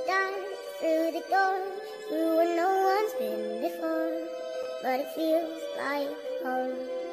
dive through the door, through where no one's been before, but it feels like home.